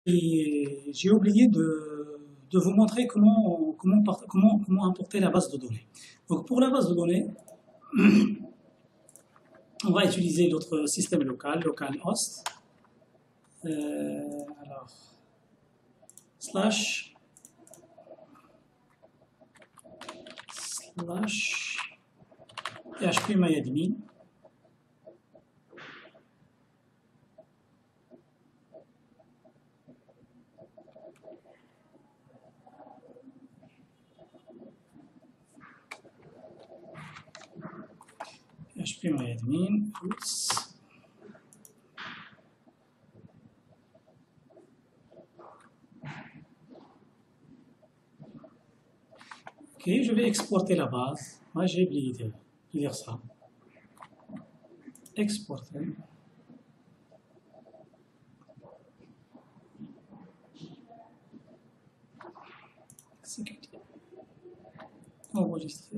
Et j'ai oublié de vous montrer comment importer la base de données. Donc pour la base de données, on va utiliser notre système local, localhost. Alors, slash phpMyAdmin. phpMyAdmin, oops. Ok, je vais exporter la base. Moi, j'ai oublié de dire ça. Exporter. Sécurité. Enregistrer.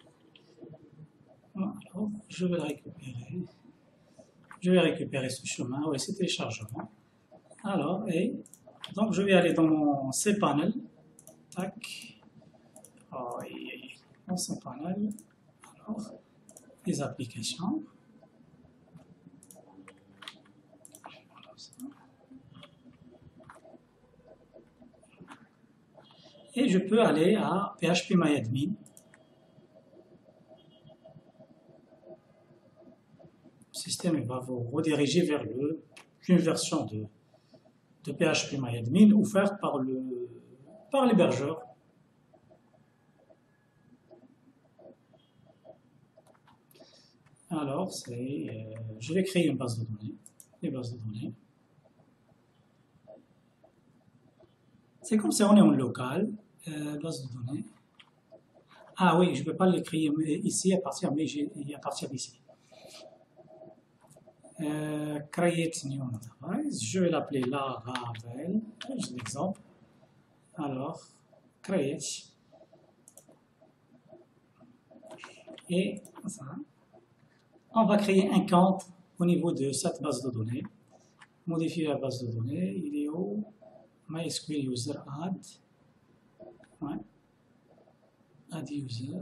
Alors, je vais le récupérer. Je vais récupérer ce chemin. Oui, c'est téléchargement. Alors, et donc je vais aller dans mon cPanel. Tac. Oh, dans cPanel. Alors, les applications. Et je peux aller à phpMyAdmin. Le système va vous rediriger vers une version de phpMyAdmin offerte par l'hébergeur. Alors, je vais créer une base de données. Des bases de données. C'est comme si on est en local, base de données. Ah oui, je ne peux pas le créer ici à partir d'ici. Create new device. Je vais l'appeler Laravel. J'ai un exemple. Alors, create. Et ça. On va créer un camp au niveau de cette base de données. Modifier la base de données. Il est où? MySQL user add. Ouais. Add user.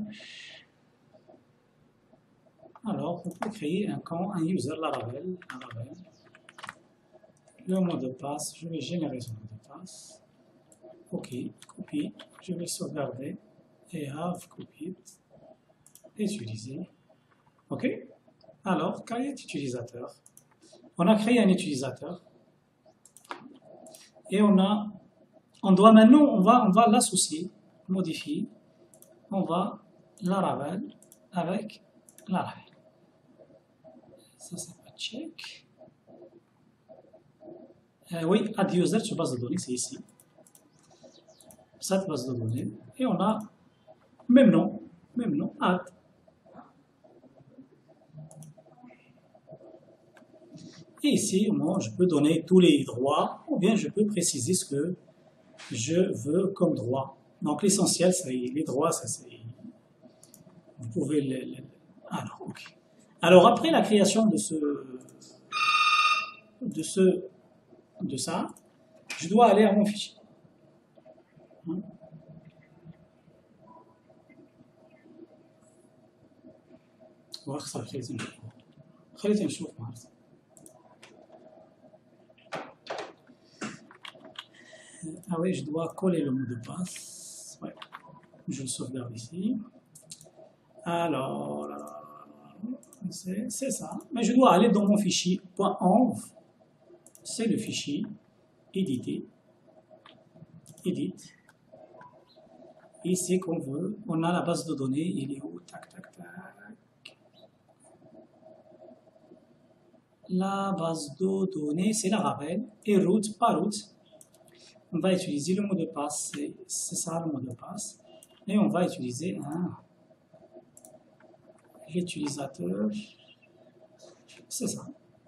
Alors, on peut créer un user Laravel. Le mot de passe, je vais générer son mot de passe. OK, copie. Je vais sauvegarder et have copied. Utiliser. OK. Alors, create utilisateur. On a créé un utilisateur. Et on doit maintenant, on va l'associer, modifier. On va Laravel avec Laravel. Ça, c'est pas check. Oui, add user sur base de données, c'est ici. Cette base de données. Et on a même nom, add. Et ici, moi, je peux donner tous les droits, ou bien je peux préciser ce que je veux comme droit. Donc, l'essentiel, c'est les droits, ça c'est... Vous pouvez alors, ok. Alors, après la création de ça, je dois aller à mon fichier. voir ça خلينا نشوف معناتها. Ah oui, je dois coller le mot de passe. Ouais. Je le sauvegarde ici. Alors, c'est ça. Mais je dois aller dans mon fichier .env. C'est le fichier édité. Edit. Ici, qu'on veut, on a la base de données. Il est où? Tac, tac, tac. La base de données, c'est Laravel. Et root, pas root. On va utiliser le mot de passe, c'est ça le mot de passe. Et on va utiliser l'utilisateur, c'est ça.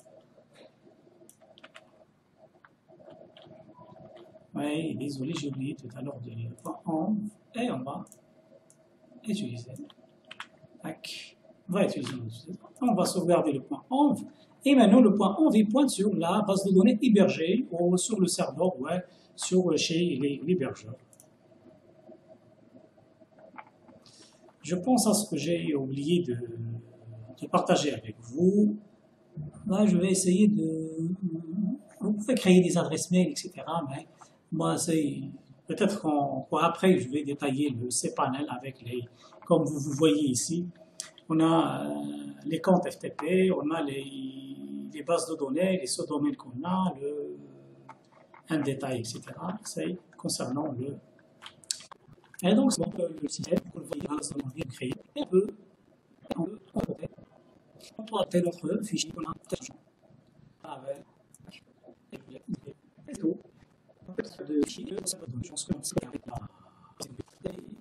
Oui, désolé, j'ai oublié tout à l'heure de le point env. Et on va utiliser. Tac. On va utiliser. On va sauvegarder le point env. Et maintenant, le point env pointe sur la base de données hébergée ou sur le serveur web, chez l'hébergeur. Je pense à ce que j'ai oublié de partager avec vous. Là, je vais essayer de... Vous pouvez créer des adresses mail, etc. Mais moi, c'est... Peut-être qu'après, je vais détailler le cPanel avec les... Comme vous voyez ici, on a les comptes FTP, on a les bases de données, les sous-domaines qu'on a, un détail, etc. C'est concernant le... Et donc, c'est le système, vous le voyez là, c'est bien créé. Et on peut apporter notre fichier qu'on a avec et tout. De fichier, ça peut donner chance que on sait avec la...